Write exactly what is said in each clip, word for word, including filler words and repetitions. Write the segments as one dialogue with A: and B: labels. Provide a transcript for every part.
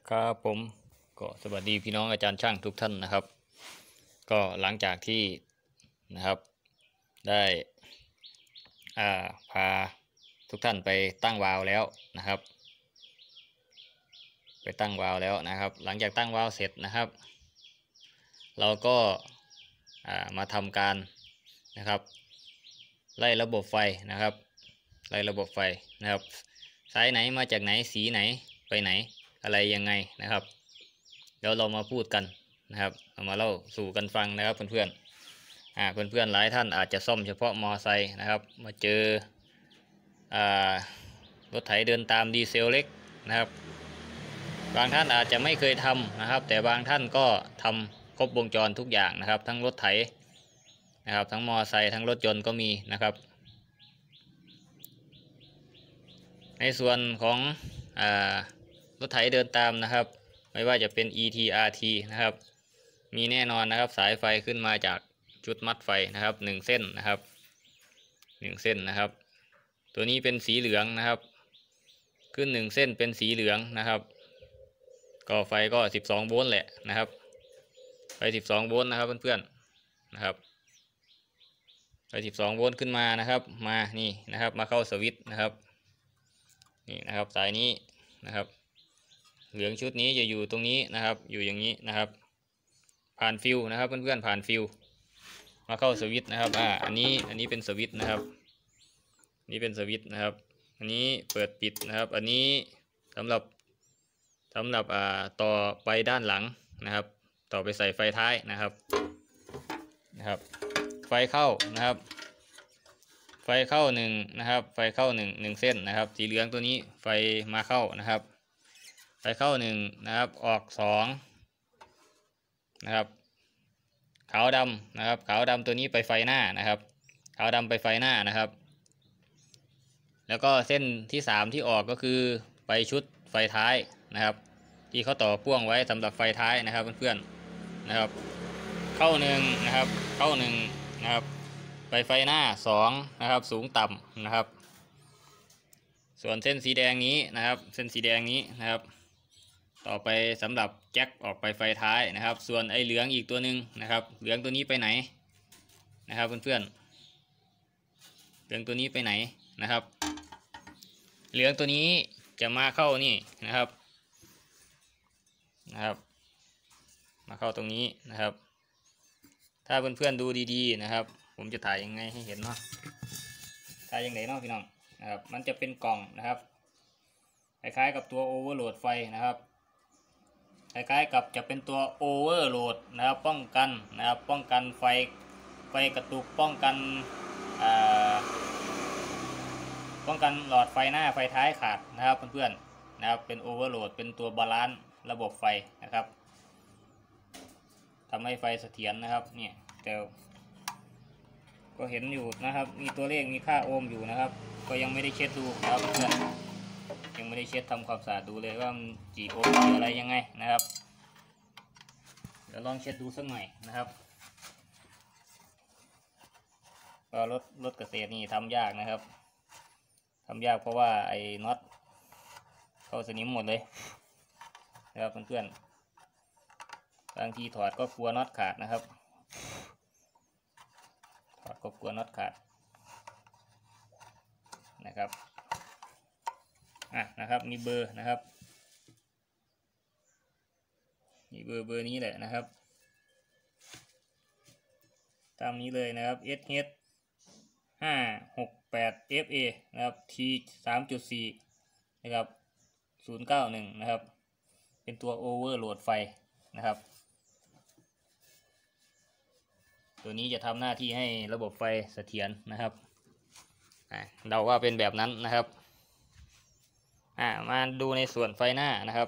A: ครับผมก็สวัสดีพี่น้องอาจารย์ช่างทุกท่านนะครับก็หลังจากที่นะครับได้อ่าพาทุกท่านไปตั้งวาล์วแล้วนะครับไปตั้งวาล์วแล้วนะครับ หลังจากตั้งวาล์วเสร็จนะครับ เราก็มาทำการนะครับไล่ระบบไฟนะครับไล่ระบบไฟนะครับสายไหนมาจากไหนสีไหนไปไหนอะไรยังไงนะครับเดี๋ยวเรามาพูดกันนะครับเอามาเล่าสู่กันฟังนะครับเพื่อนๆอ่าเพื่อนๆหลายท่านอาจจะซ่อมเฉพาะมอไซค์นะครับมาเจออ่ารถไถเดินตามดีเซลเล็กนะครับบางท่านอาจจะไม่เคยทำนะครับแต่บางท่านก็ทำครบวงจรทุกอย่างนะครับทั้งรถไถนะครับทั้งมอไซค์ทั้งรถยนต์ก็มีนะครับในส่วนของอ่ารถไถเดินตามนะครับไม่ว่าจะเป็น อี ที อาร์ ที นะครับมีแน่นอนนะครับสายไฟขึ้นมาจากชุดมัดไฟนะครับหนึ่งเส้นนะครับหนึ่งเส้นนะครับตัวนี้เป็นสีเหลืองนะครับขึ้นหนึ่งเส้นเป็นสีเหลืองนะครับก็ไฟก็สิบสองโวลต์แหละนะครับไฟสิบสองโวลต์นะครับเพื่อนๆนะครับไฟสิบสองโวลต์ขึ้นมานะครับมานี่นะครับมาเข้าสวิตช์นะครับนี่นะครับสายนี้นะครับเหลืองชุดนี้จะอยู่ตรงนี้นะครับอยู่อย่างนี้นะครับผ่านฟิวนะครับเพื่อนๆผ่านฟิวมาเข้าสวิตช์นะครับอ่าอันนี้อันนี้เป็นสวิตช์นะครับนี่เป็นสวิตช์นะครับอันนี้เปิดปิดนะครับอันนี้สำหรับสำหรับอ่าต่อไปด้านหลังนะครับต่อไปใส่ไฟท้ายนะครับนะครับไฟเข้านะครับไฟเข้าหนึ่งนะครับไฟเข้าหนึ่งหนึ่งเส้นนะครับสีเหลืองตัวนี้ไฟมาเข้านะครับไฟเข้าหนึ่งนะครับออกสองนะครับขาวดำนะครับขาวดำตัวนี้ไปไฟหน้านะครับขาวดำไปไฟหน้านะครับแล้วก็เส้นที่สามที่ออกก็คือไปชุดไฟท้ายนะครับที่เขาต่อพ่วงไว้สำหรับไฟท้ายนะครับเพื่อนๆนะครับเข้าหนึ่งนะครับเข้าหนึ่งนะครับไปไฟหน้าสองนะครับสูงต่ำนะครับส่วนเส้นสีแดงนี้นะครับเส้นสีแดงนี้นะครับต่อไปสำหรับแจ็คออกไปไฟท้ายนะครับส่วนไอ้เหลืองอีกตัวหนึ่งนะครับเหลืองตัวนี้ไปไหนนะครับเพื่อนๆเหลืองตัวนี้ไปไหนนะครับเหลืองตัวนี้จะมาเข้านี่นะครับนะครับมาเข้าตรงนี้นะครับถ้าเพื่อนๆดูดีๆนะครับผมจะถ่ายยังไงให้เห็นเนาะถ่ายยังไงเนาะพี่น้องนะครับมันจะเป็นกล่องนะครับคล้ายๆกับตัวโอเวอร์โหลดไฟนะครับคล้ายๆกับจะเป็นตัวโอเวอร์โหลดนะครับป้องกันนะครับป้องกันไฟไฟกระตุกป้องกันอ่าป้องกันหลอดไฟหน้าไฟท้ายขาดนะครับเพื่อนๆนะครับเป็นโอเวอร์โหลดเป็นตัวบาลานซ์ระบบไฟนะครับทำให้ไฟเสถียรนะครับเนี่ยแต่ก็เห็นอยู่นะครับมีตัวเลขมีค่าโอห์มอยู่นะครับก็ยังไม่ได้เช็ดดูนะครับเพื่อนยังไม่ได้เช็ดทำความสะอาดดูเลยว่ามันกี่โอห์มอะไรยังไงนะครับเดี๋ยวลองเช็ดดูสักหน่อยนะครับก็รถรถเกษตรนี่ทำยากนะครับทำยากเพราะว่าไอ้น็อตเข้าสนิมหมดเลยนะครับเพื่อนๆบางทีถอดก็กลัวน็อตขาดนะครับถอดก็กลัวน็อตขาดนะครับอ่ะนะครับมีเบอร์นะครับมีเบอร์เบอร์นี้แหละนะครับตามนี้เลยนะครับ เอส เอช ห้า หก แปด เอฟ เอ นะครับ ที สามจุดสี่ นะครับศูนย์เก้าหนึ่งนะครับเป็นตัวโอเวอร์โหลดไฟนะครับตัวนี้จะทำหน้าที่ให้ระบบไฟเสถียรนะครับเราว่าเป็นแบบนั้นนะครับอ่ามาดูในส่วนไฟหน้านะครับ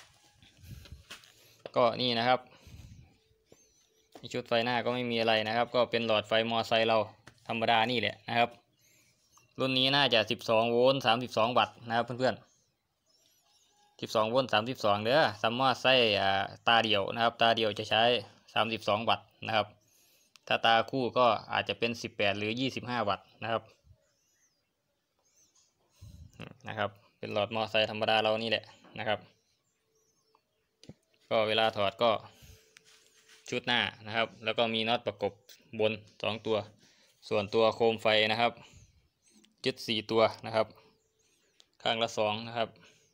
A: ก็นี่นะครับชุดไฟหน้าก็ไม่มีอะไรนะครับก็เป็นหลอดไฟมอไซค์เราธรรมดานี่แหละนะครับรุ่นนี้น่าจะสิบสองโวลต์สามสิบสองวัตต์นะครับเพื่อนๆสิบสองโวลต์สามสิบสองเด้อซัมมอไซค์อ่าตาเดียวนะครับตาเดียวจะใช้สามสิบสองวัตต์นะครับถ้าตาคู่ก็อาจจะเป็นสิบแปดหรือยี่สิบห้าวัตต์นะครับนะครับเป็นหลอดมอไซค์ธรรมดาเรานี่แหละนะครับก็เวลาถอดก็ชุดหน้านะครับแล้วก็มีน็อตประกบบนสองตัวส่วนตัวโคมไฟนะครับยึดสี่ตัวนะครับข้างละสองนะครับ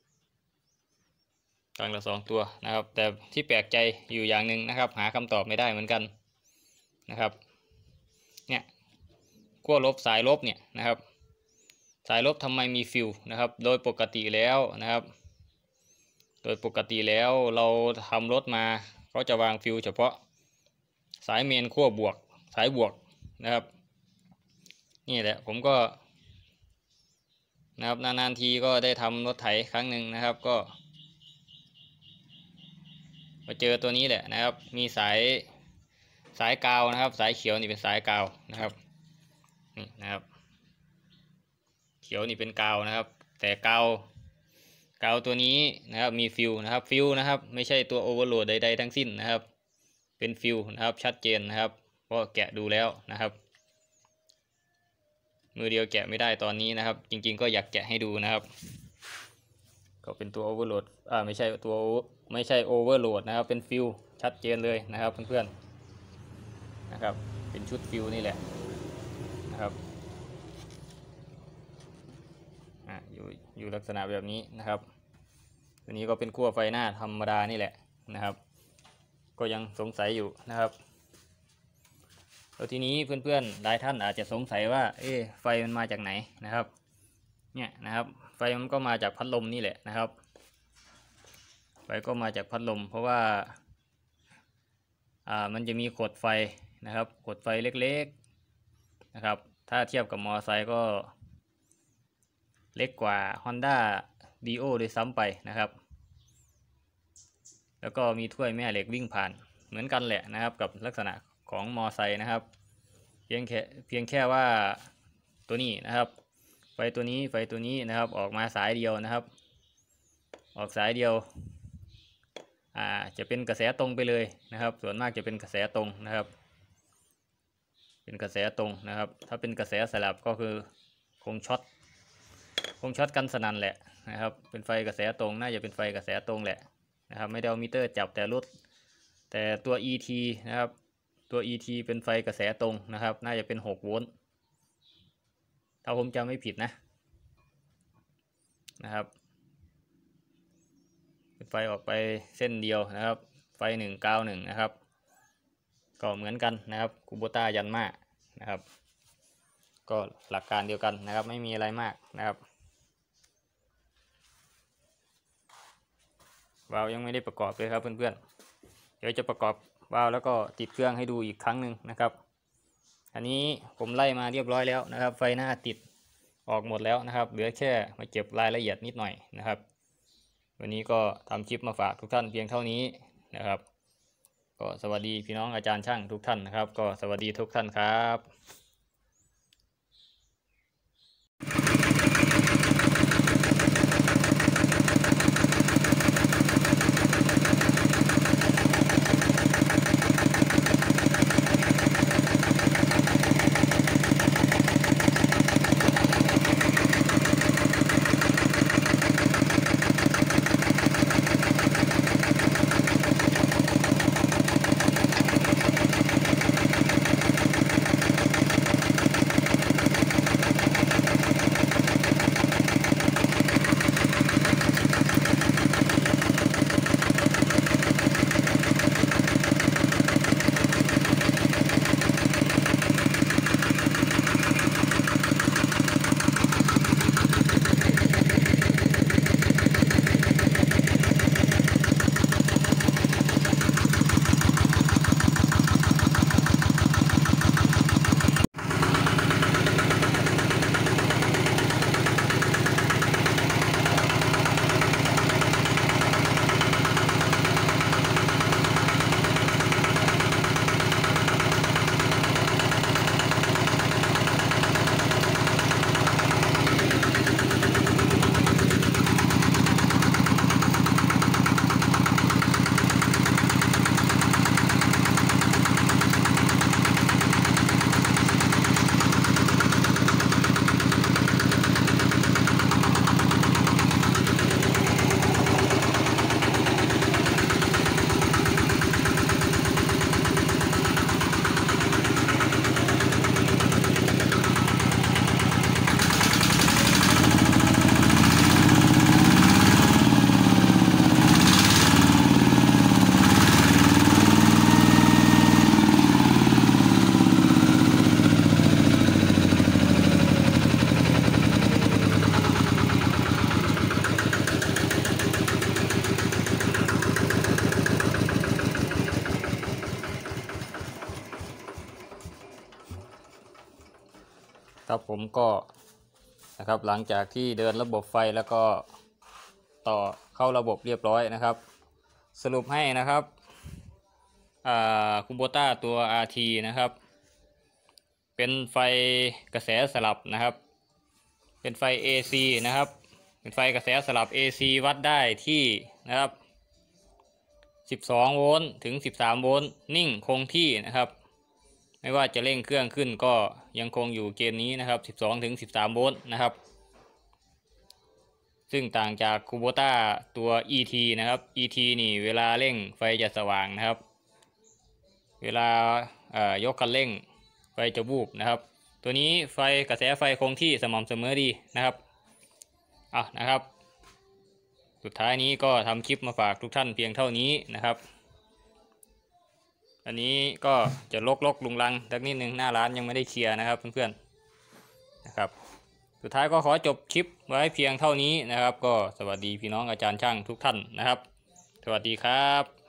A: ข้างละสองตัวนะครับแต่ที่แปลกใจอยู่อย่างหนึ่งนะครับหาคำตอบไม่ได้เหมือนกันนะครับเนี่ยขั้วลบสายลบเนี่ยนะครับสายลบทำไมมีฟิวนะครับโดยปกติแล้วนะครับโดยปกติแล้วเราทำรถมาก็จะวางฟิวเฉพาะสายเมนขั้วบวกสายบวกนะครับนี่แหละผมก็นะครับนานๆทีก็ได้ทำรถไถครั้งหนึ่งนะครับก็มาเจอตัวนี้แหละนะครับมีสายสายกาวนะครับสายเขียวนี่เป็นสายกาวนะครับนี่นะครับเขียวนี่เป็นกาวนะครับแต่กาวกาวตัวนี้นะครับมีฟิวนะครับฟิวนะครับไม่ใช่ตัวโอเวอร์โหลดใดๆทั้งสิ้นนะครับเป็นฟิวนะครับชัดเจนนะครับเพราะแกะดูแล้วนะครับมือเดียวแกะไม่ได้ตอนนี้นะครับจริงๆก็อยากแกะให้ดูนะครับก็เป็นตัวโอเวอร์โหลดอ่าไม่ใช่ตัวไม่ใช่โอเวอร์โหลดนะครับเป็นฟิวชัดเจนเลยนะครับเพื่อนๆนะครับเป็นชุดฟิวนี่แหละนะครับอ่าอยู่อยู่ลักษณะแบบนี้นะครับตัวนี้ก็เป็นขั้วไฟหน้าธรรมดานี่แหละนะครับก็ยังสงสัยอยู่นะครับแล้วทีนี้เพื่อนๆหลายท่านอาจจะสงสัยว่าเอ๊ะไฟมันมาจากไหนนะครับเนี่ยนะครับไฟมันก็มาจากพัดลมนี่แหละนะครับไฟก็มาจากพัดลมเพราะว่าอ่ามันจะมีขดไฟนะครับขดไฟเล็กๆนะครับถ้าเทียบกับมอเตอร์ไซค์ก็เล็กกว่า Honda Dio ด้วยซ้ำไปนะครับแล้วก็มีถ้วยแม่เหล็กวิ่งผ่านเหมือนกันแหละนะครับกับลักษณะของมอไซค์นะครับเพียงแค่เพียงแค่ว่าตัวนี้นะครับไฟตัวนี้ไฟตัวนี้นะครับออกมาสายเดียวนะครับออกสายเดียวอ่าจะเป็นกระแสตรงไปเลยนะครับส่วนมากจะเป็นกระแสตรงนะครับเป็นกระแสตรงนะครับถ้าเป็นกระแสสลับก็คือคงช็อตคงช็อตกันสนั่นแหละนะครับเป็นไฟกระแสตรงน่าจะเป็นไฟกระแสตรงแหละนะครับไม่ได้เอามิเตอร์จับแต่รถแต่ตัว อี ที นะครับตัว อี ที เป็นไฟกระแสตรงนะครับน่าจะเป็นหกโวลต์ถ้าผมจำไม่ผิดนะนะครับเป็นไฟออกไปเส้นเดียวนะครับไฟหนึ่งเก้าหนึ่งนะครับก็เหมือนกันนะครับคูโบต้ายันมานะครับก็หลักการเดียวกันนะครับไม่มีอะไรมากนะครับวาล์วยังไม่ได้ประกอบเลยครับเพื่อนๆเดี๋ยวจะประกอบวาล์วแล้วก็ติดเครื่องให้ดูอีกครั้งหนึ่งนะครับอันนี้ผมไล่มาเรียบร้อยแล้วนะครับไฟหน้าติดออกหมดแล้วนะครับเหลือแค่มาเก็บรายละเอียดนิดหน่อยนะครับวันนี้ก็ทำคลิปมาฝากทุกท่านเพียงเท่านี้นะครับก็สวัสดีพี่น้องอาจารย์ช่างทุกท่านนะครับก็สวัสดีทุกท่านครับครับผมก็นะครับหลังจากที่เดินระบบไฟแล้วก็ต่อเข้าระบบเรียบร้อยนะครับสรุปให้นะครับคูโบต้าตัว อาร์ ที นะครับเป็นไฟกระแสสลับนะครับเป็นไฟ เอ ซี นะครับเป็นไฟกระแสสลับ เอ ซี วัดได้ที่นะครับสิบสองโวลต์ถึงสิบสามโวลต์นิ่งคงที่นะครับไม่ว่าจะเร่งเครื่องขึ้นก็ยังคงอยู่เกณฑ์นี้นะครับสิบสองถึงสิบสามโวลต์นะครับซึ่งต่างจากคูโบต้าตัว อี ที นะครับ อี ที นี่เวลาเร่งไฟจะสว่างนะครับเวลายกคันเร่งไฟจะวูบนะครับตัวนี้ไฟกระแสไฟคงที่สม่ำเสมอดีนะครับอ่ะนะครับสุดท้ายนี้ก็ทำคลิปมาฝากทุกท่านเพียงเท่านี้นะครับอันนี้ก็จะลกลกลุงลังสักนิดนึงหน้าร้านยังไม่ได้เคลียร์นะครับเพื่อนๆนะครับสุดท้ายก็ขอจบคลิปไว้เพียงเท่านี้นะครับก็สวัสดีพี่น้องอาจารย์ช่างทุกท่านนะครับสวัสดีครับ